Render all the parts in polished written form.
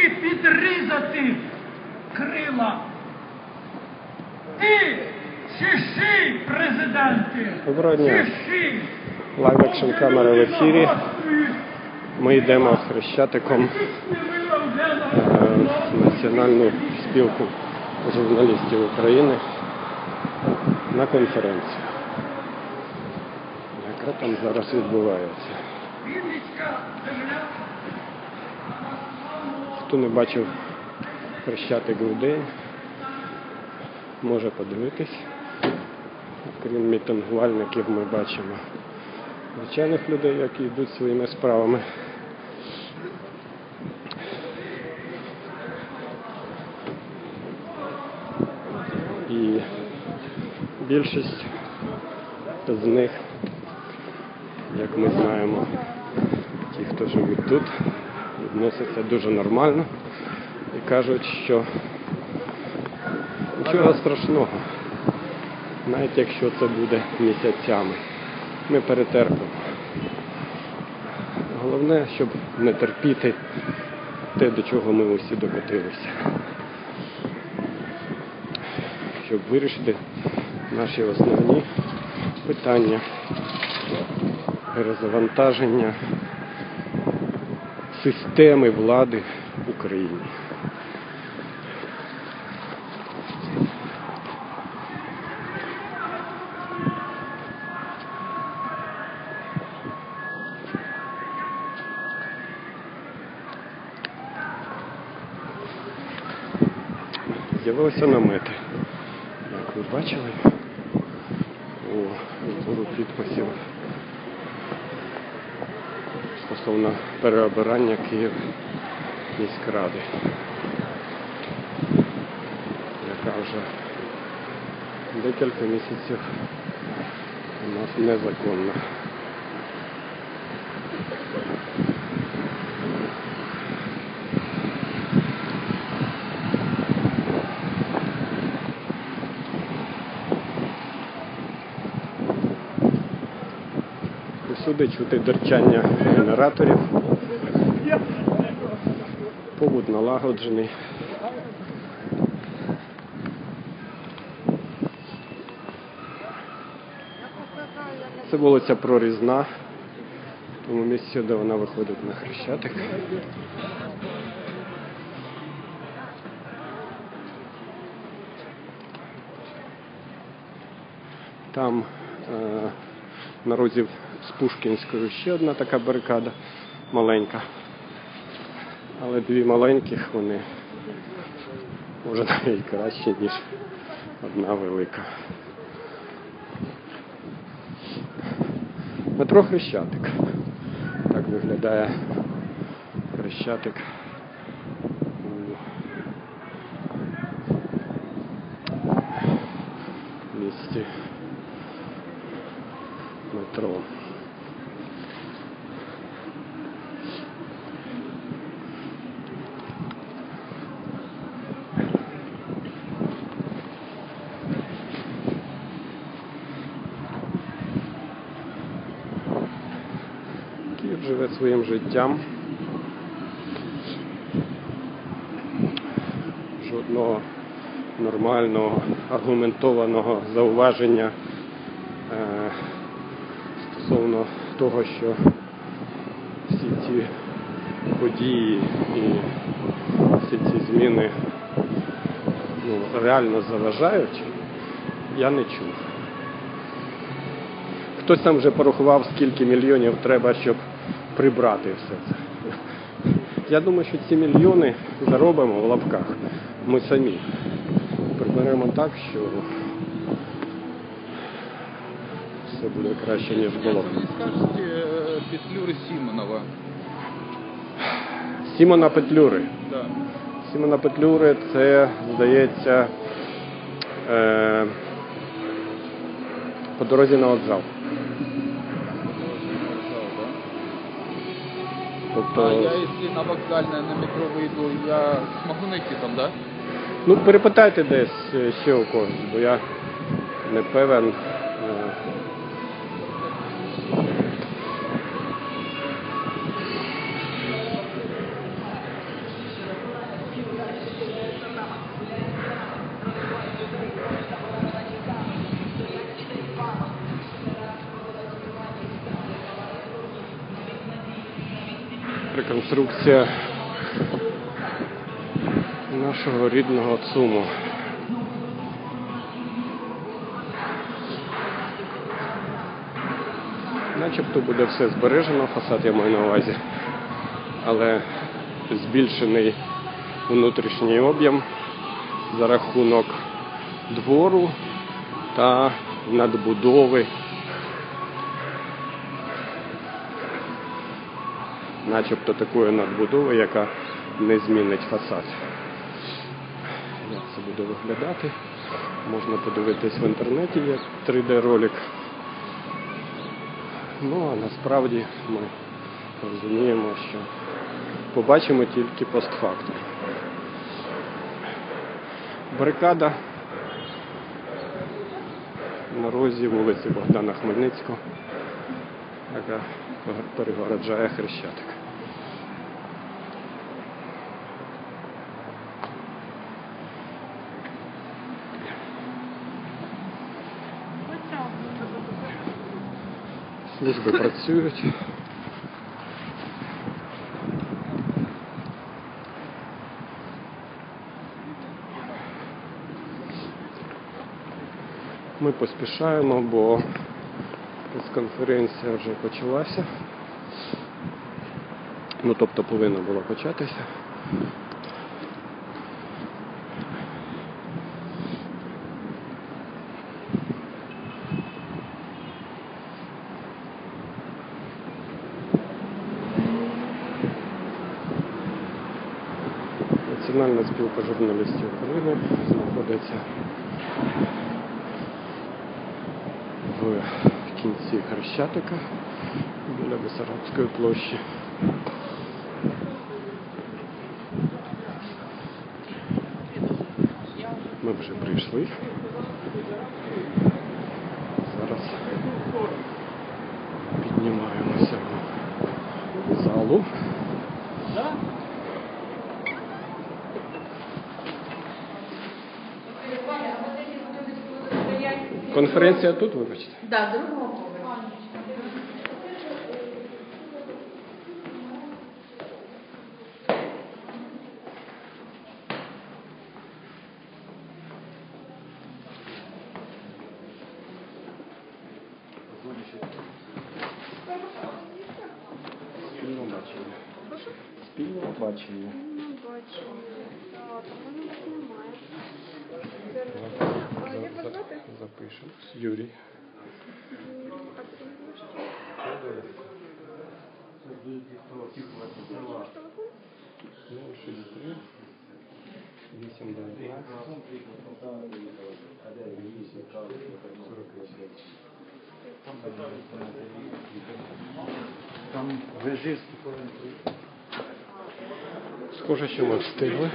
і підрізати крила. Ти, чеши, президенти! Доброго дня. Чеши! Лайв-екшн камера в ефірі. Ми йдемо з Хрещатиком в Національну спілку журналістів України на конференцію, яка там зараз відбувається. Хто не бачив Хрещатик в день, може подивитись. Крім мітингувальників ми бачимо звичайних людей, які йдуть своїми справами. І більшість з них, як ми знаємо, ті, хто живуть тут, відносяться дуже нормально і кажуть, що нічого страшного, навіть якщо це буде місяцями, ми перетерпимо. Головне, щоб не терпіти те, до чого ми усі докотилися. Щоб вирішити наші основні питання перезавантаження системи влади в Україні. З'явилися намети, як ви бачили, у збору підписів стосовно переобирання Київміськради, яка вже декілька місяців у нас незаконна. Всюди чути дерчання генераторів, побут налагоджений. Це вулиця Прорізна, в тому місці, де вона виходить на Хрещатик. Там на розі з Пушкінською ще одна така барикада, маленька. Але дві маленьких, вони може навіть краще, ніж одна велика. Метро Хрещатик. Так виглядає Хрещатик у місті метро. Київ живе своїм життям. Жодного нормального, аргументованого зауваження стосовно того, що всі ці події і всі ці зміни реально заважають, я не чув. Хтось там вже порахував, скільки мільйонів треба, щоб прибрати все це. Я думаю, що ці мільйони заробимо в лапках ми самі. Приберемо так, що все буде краще, ніж було. Скажете, Петлюри Симонова. Сімона Петлюри. Да. Сімона Петлюри – це, здається, по дорозі на вокзал. Тобто... А я, если на вокзальное, на метро выйду, я смогу найти там, да? Ну, перепитайте десь ще у когось, бо я не певен. реконструкція нашого рідного ЦУМу. Начебто буде все збережено, фасад я маю на увазі, але збільшений внутрішній об'єм за рахунок двору та надбудови, начебто такої надбудови, яка не змінить фасад. Як це буде виглядати? Можна подивитись в інтернеті, як 3D-ролик. Ну, а насправді ми розуміємо, що побачимо тільки постфактум. Барикада на розі вулиці Богдана Хмельницького, яка перегороджає Хрещатик. Служби працюють. Ми поспішаємо, бо прес-конференція вже почалася. Ну, тобто повинна була початися. Національна спілка журналістів України знаходиться в кінці Хрещатика біля Бессарабської площі. Ми вже прийшли. Зараз піднімаємося в залу. Конференція тут, вибачте? Так, другого поверху. Спільне бачення. Спільне бачення. Запишемо. Юрій. 063 819 Там вежи. Схоже, що ми встигли.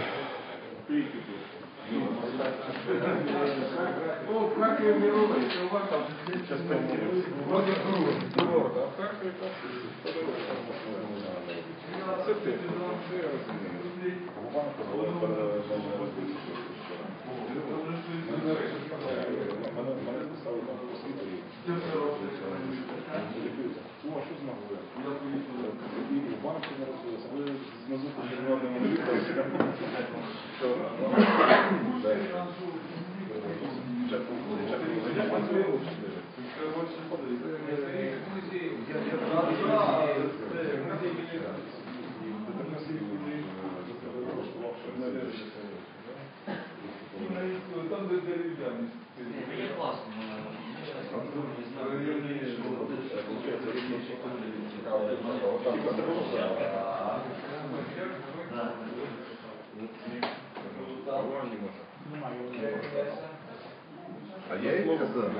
А я ей сказал.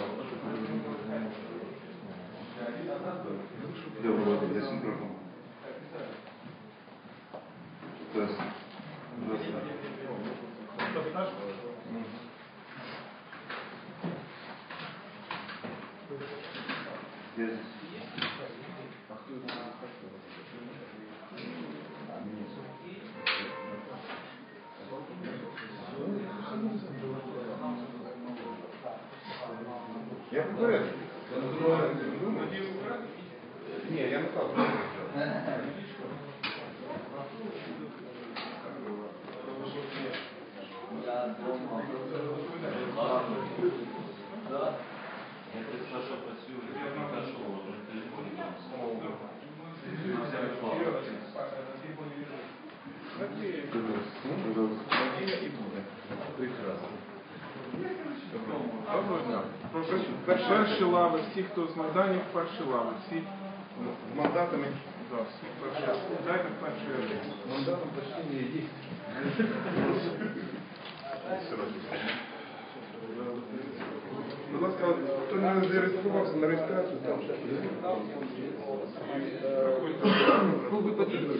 Я вроде здесь микрофон. То есть, я здесь. А кто это? Я в порядке. Не, я на каву. Я представляю, що працюю в першого телефоні. Доброго дня. Перші лави, всі, хто з Майданів, перші лави, всі з мандатами, да, всі перші. Дайте перший ряд. Мандатом почти не есть. Будь ласка, хто не зареєструвався на реєстрацію, там ще. Ви потрібні.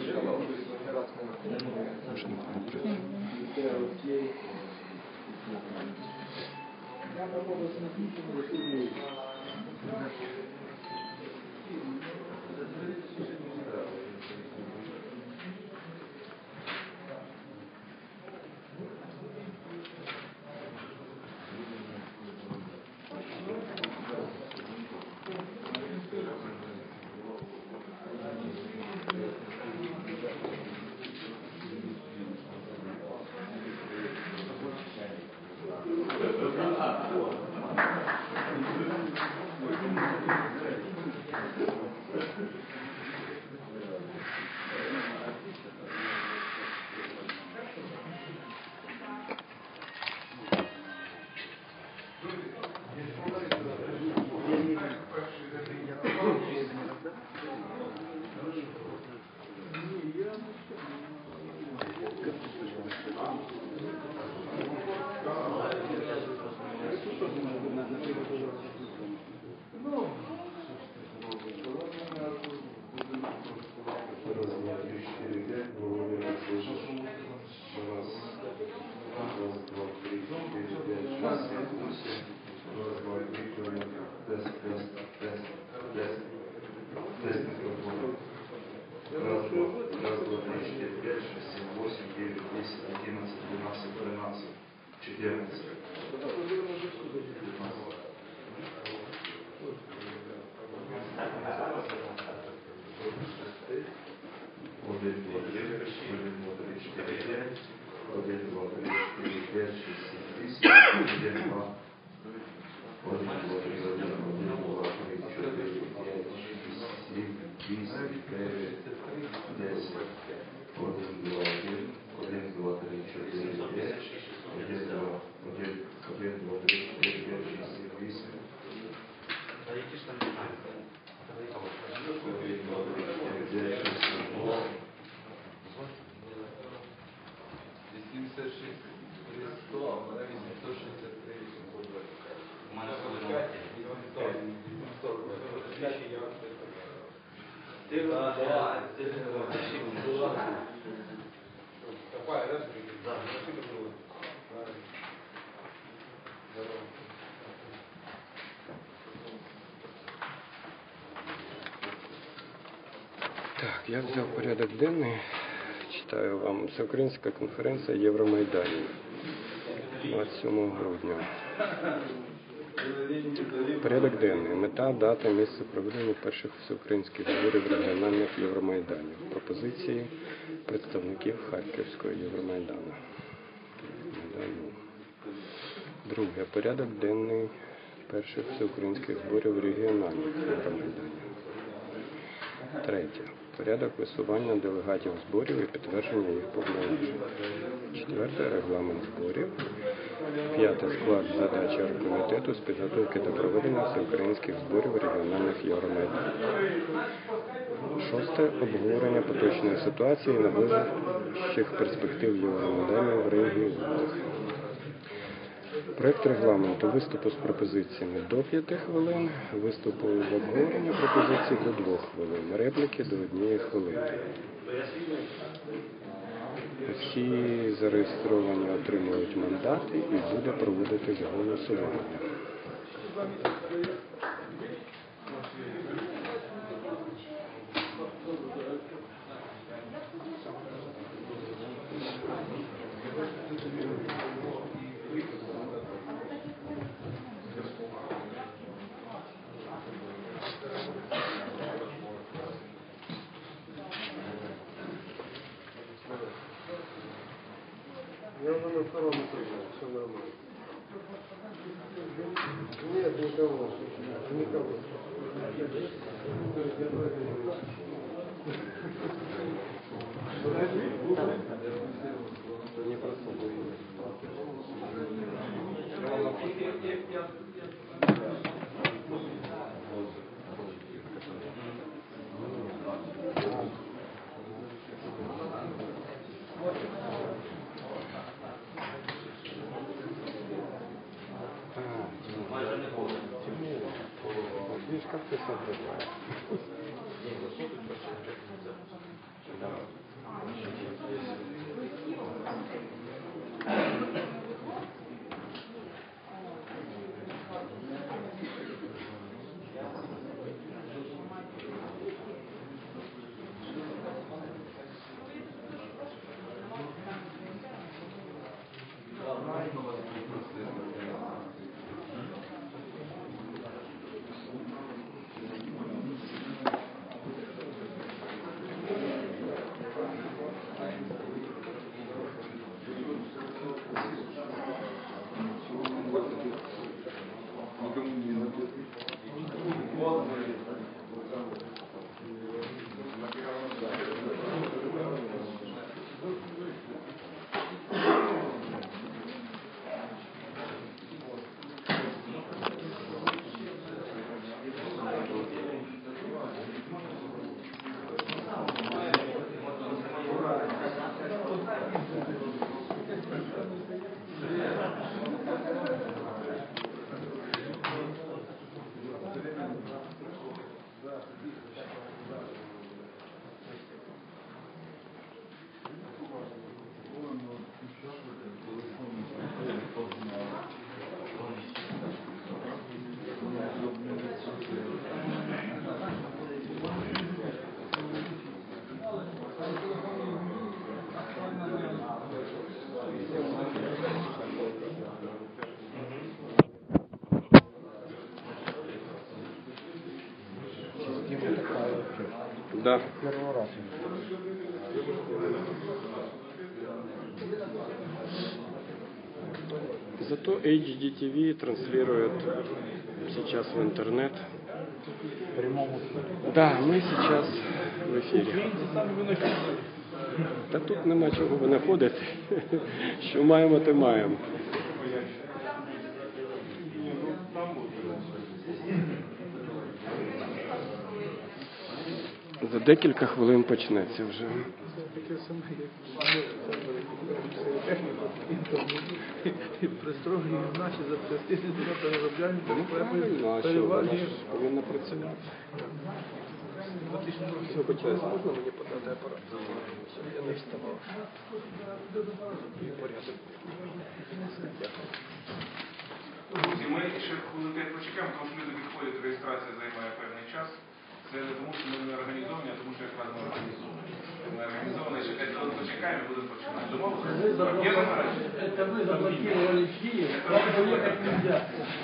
Так, я взяв порядок денний, читаю вам. Всеукраїнська конференція Євромайданів 27 грудня. Порядок денний. Мета, дата, місце проведення перших всеукраїнських зборів регіональних Євромайданів. Пропозиції представників Харківського Євромайдану. Друге. Порядок денний перших всеукраїнських зборів регіональних Євромайданів. Третє. Порядок висування делегатів зборів і підтвердження їх повноважень. Четверте. Регламент зборів. П'яте. Склад задачі оргкомітету з підготовки до проведення всеукраїнських зборів регіональних Євромайданів. Шосте. Обговорення поточної ситуації і найближчих перспектив Євромайданів в регіонах. Проект регламенту виступу з пропозиціями до 5 хвилин, виступу в обговоренні пропозицій до 2 хвилин, репліки до 1 хвилини. Всі зареєстровані отримують мандати і буде проводитись голосування. Я уже на втором этаже, все нормально. Нет, никого. Никого. Не просто видишь, как ты соображаешь. Да. Первый раз. Зато HDTV транслирует сейчас в интернет. Да, мы сейчас в эфире. Та тут нема чого винаходити. Що маємо, те маємо. За декілька хвилин почнеться вже. Пристроги наші запчастини туди переробляємо, перевалюємо. Повинна працювати. Все, почалось. Можна мені подати апарат? Я не вставав. Порядок. Друзі, ми ще хвилин 5 почекаємо, тому що люди відходять, реєстрація займає певний час. Це не тому, що ми не організовані, а тому, що якраз ми організовані. Ми організовані, ще 5 хвилин почекаємо і будемо починати. Домовилися? Є заперечення? Это вы заблокировали Киев, вам уехать нельзя.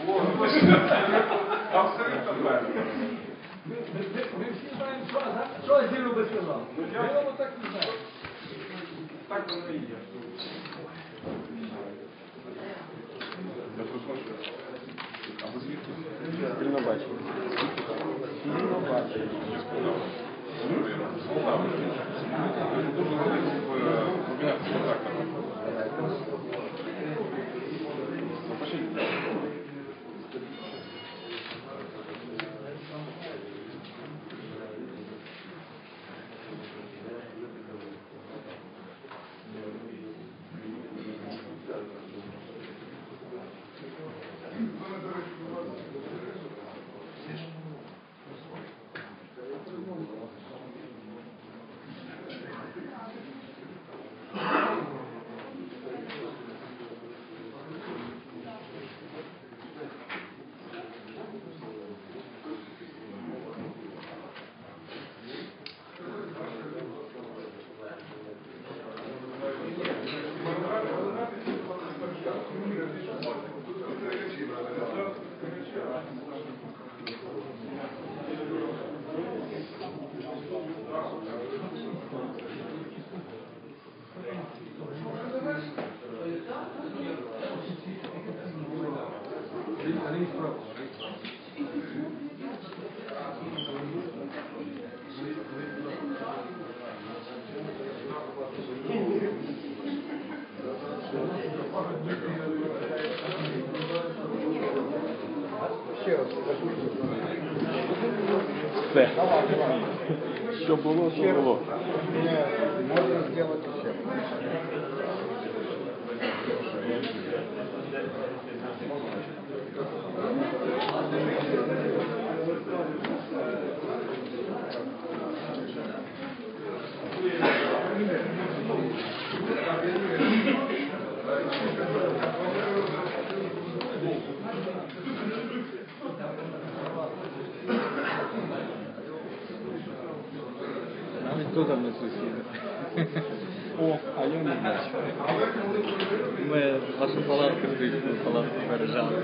Абсолютно правильно. Мы все знаем, что Азиру бы сказал. Я вам так не знаю. Так воно і є. Я прошу. А ви звідки? Спільно бачимо. Спільно бачимо. Дуже великий комбінація контактами. Все. Що було, що було. Можно сделать еще. Навіть тут ми сусіди. О, а я не бачу. Ми вашу палатку звідси палатку пережали.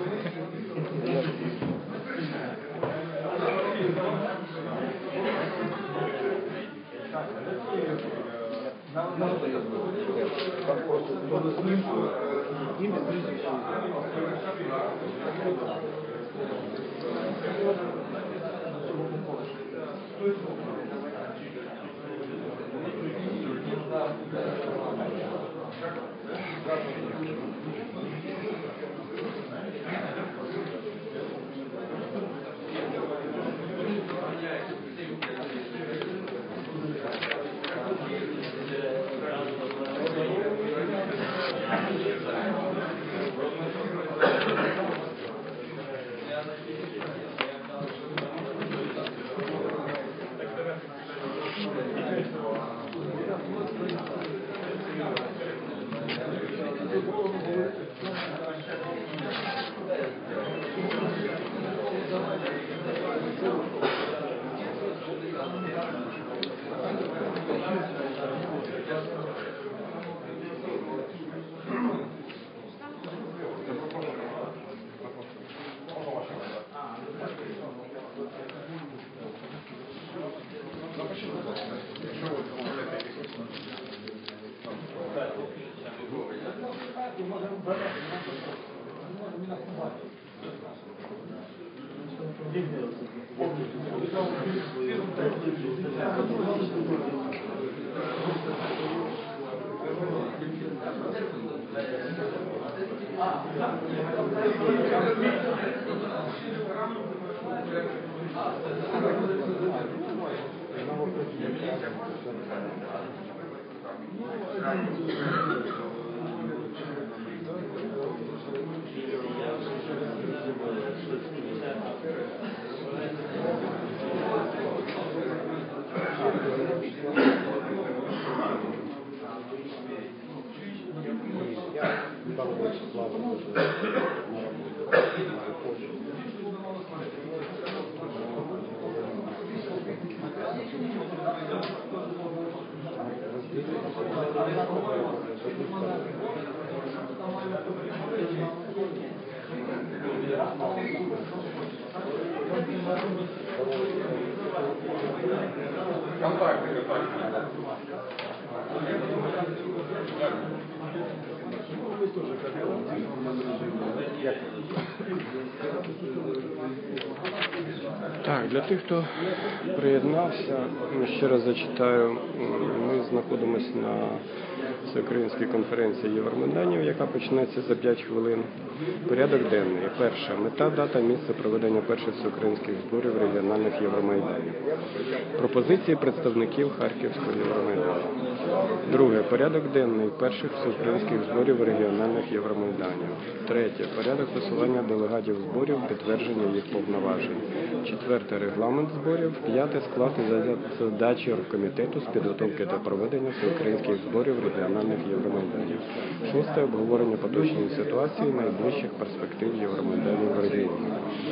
Так, для тих, хто приєднався, ще раз зачитаю, ми знаходимося на всеукраїнській конференції Євромайданів, яка почнеться за 5 хвилин. Порядок денний. Перше. Мета, дата, місце проведення перших всеукраїнських зборів регіональних Євромайданів. Пропозиції представників Харківського Євромайдану. Друге. Порядок денний перших всеукраїнських зборів регіональних Євромайданів. Третє. Порядок висування делегатів зборів, підтвердження їх повноважень. Четверте. Регламент зборів. П'яте. Склад і задачі оргкомітету з підготовки та проведення всеукраїнських зборів регіональних Євромайданів. Шосте. Обговорення поточної ситуації найближчих перспектив Євромайданів в регіоні.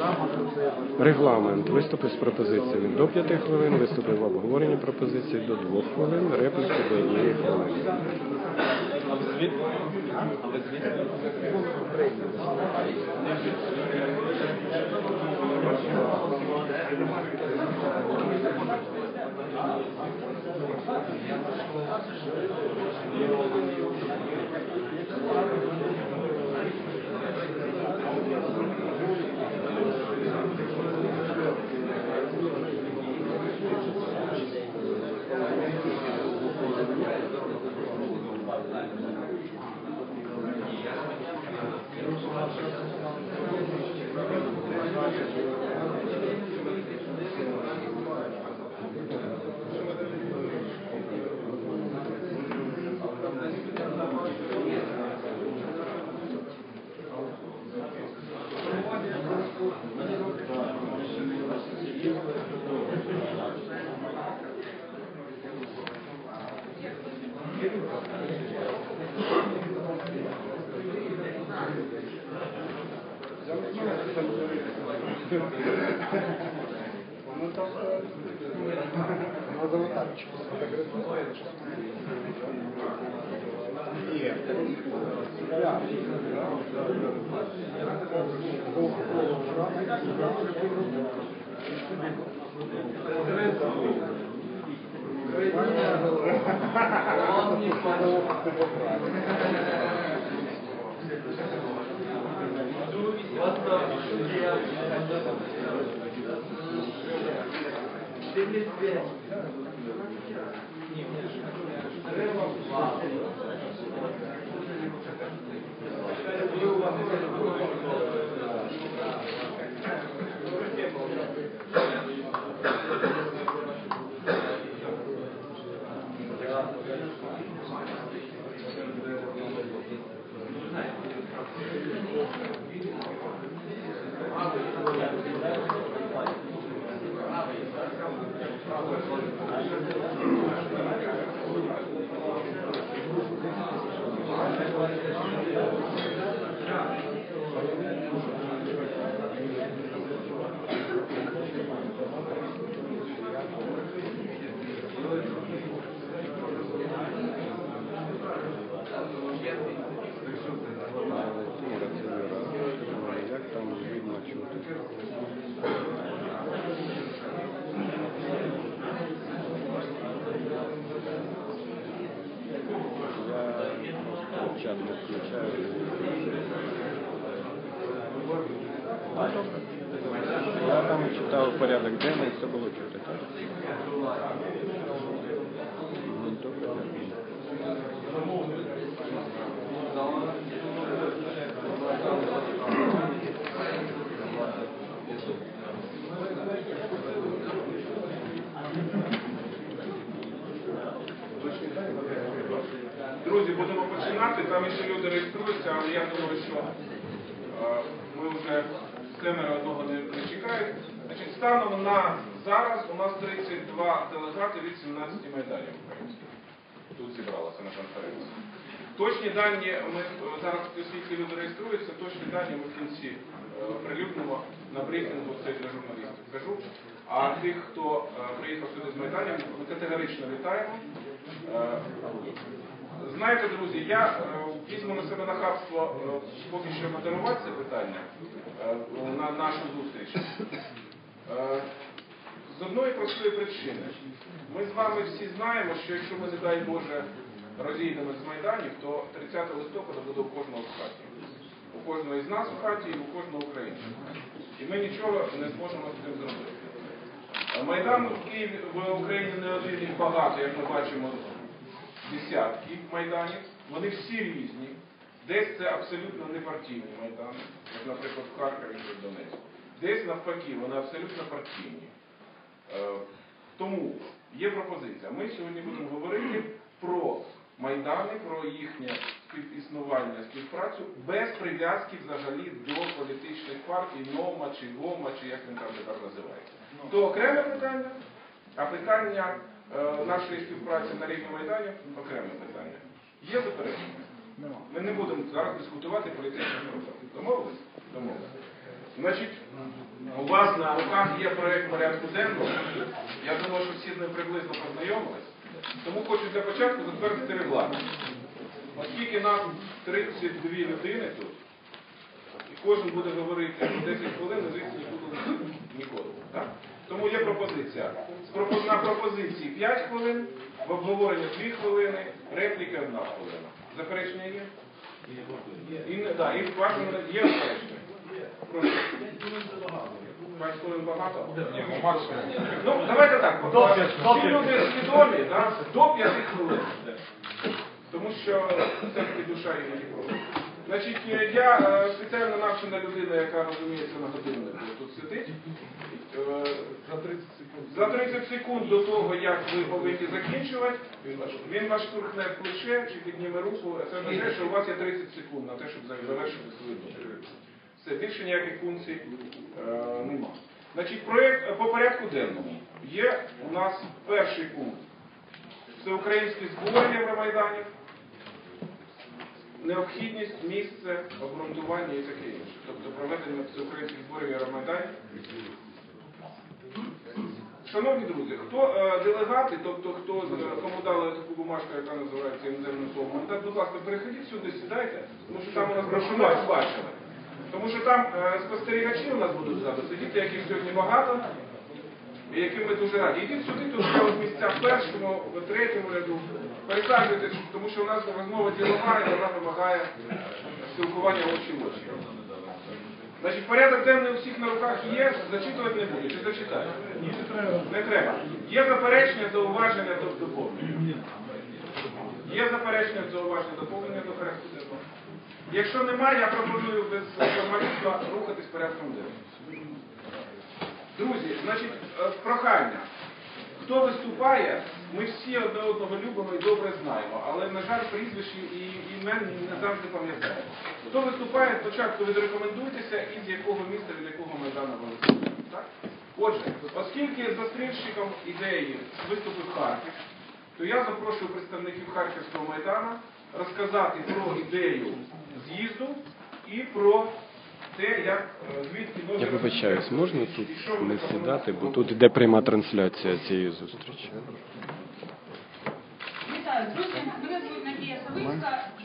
Регламент. Виступи з пропозиціями до 5 хвилин, виступи в обговоренні пропозицій до 2 хвилин, репліки до 1 хвилини. Ну там надо вот так сфотографировать. Нет. Як там видно, чути? Я чат не включаю. Я там читав порядок денний, все було чути, так? Ну, добре. Друзі, будемо починати. Там ще люди реєструються, але я думаю, що ми вже з камери одного не чекають. Значить, станом на зараз у нас 32 делегати від 17 майданів українських. Тут зібралося на конференції. Точні дані, ми зараз, оскільки люди реєструються, точні дані ми в кінці прилюднимо на брифінгу, це для журналістів кажу. А тих, хто приїхав сюди з майданів, ми категорично вітаємо. Знаєте, друзі, я візьму на себе нахабство поки що модерувати це питання на нашу зустріч. З одної простої причини. Ми з вами всі знаємо, що якщо ми, не дай Боже, розійдемося з майданів, то 30 листопада буде у кожного в хаті. У кожного із нас в хаті і у кожного українця. І ми нічого не зможемо з цим зробити. Майдан в Києві, в Україні не один і багато, як ми бачимо, десятки майданів. Вони всі різні. Десь це абсолютно непартійні майдани, як, наприклад, в Харкові чи в Донецьку. Десь, навпаки, вони абсолютно партійні. Тому є пропозиція. Ми сьогодні будемо говорити про майдани, про їхнє співіснування, співпрацю, без прив'язки взагалі до політичних партій, НОМА чи ГОМА, чи як він там тепер називається. То окреме питання, а питання нашої співпраці на рівні майданів – окреме питання. Є заперечення? Ми не будемо зараз дискутувати політичні проблеми. Домовились? Домовились. Значить, у вас на руках є проєкт порядку денного. Я думаю, що всі з ним приблизно познайомились. Тому хочу для початку затвердити регламент. Оскільки нас 32 людини тут, і кожен буде говорити 10 хвилин, звідси не буде ніколи. Так? Тому є пропозиція. На пропозиції 5 хвилин, в обговоренні 2 хвилини, репліки 1 хвилина. Заперечення є? І бачимо, є заперечення. Прошу. 5 хвилин багато? Ні, максимум. Ну, давайте так. Всі люди свідомі, до 5 хвилин. Тому що все-таки душа іноді просить. Значить, я спеціально навчена людина, яка розуміється на годиннику, тут сидить. За 30 секунд до того, як ви повинні закінчувати, він вас штурхне в плече чи підніме руку. Це означає, що у вас є 30 секунд на те, щоб завершити свою думку. Все, більше ніяких функцій нема. Значить, проєкт по порядку денному. Є у нас перший пункт. Всеукраїнські збори Євромайданів, необхідність, місце, обґрунтування і таке інше. Тобто проведення всеукраїнських зборів Євромайдані. Шановні друзі, хто делегати, тобто кому дали таку бумажку, яка називається іноземним словом, так, будь ласка, переходіть сюди, сідайте, тому що там у нас брошури бачили. Тому що там спостерігачі у нас будуть зараз сидіти, яких сьогодні багато, і яким ми дуже раді. Йдіть сюди, тут є місця в першому, в третьому ряду. Пересаджуйтесь, тому що у нас розмова ділова, і вона вимагає спілкування очі в очі. Значить, порядок денний у всіх на руках є, зачитувати не буду. Чи зачитаю? Ні, не треба. Не треба. Є заперечення, зауваження до доповнення? Є заперечення, зауваження, доповнення до порядку денного? Якщо немає, я пропоную без формалізму рухатись порядком денним. Друзі, значить, прохання. Хто виступає, ми всі одне одного любимо і добре знаємо, але, на жаль, прізвищ і імен не завжди пам'ятаємо. Хто виступає, спочатку відрекомендуйтеся і з якого міста, від якого Майдану ви виступаєте. Так? Отже, оскільки застрільщиком ідеї виступив Харків, то я запрошую представників Харківського Майдану розказати про ідею з'їзду і про те, як звідки нові... Я вибачаюсь, можна тут не сідати, бо тут іде пряма трансляція цієї зустрічі. Вітаю, друзі. Мене звуть Надія Савицька.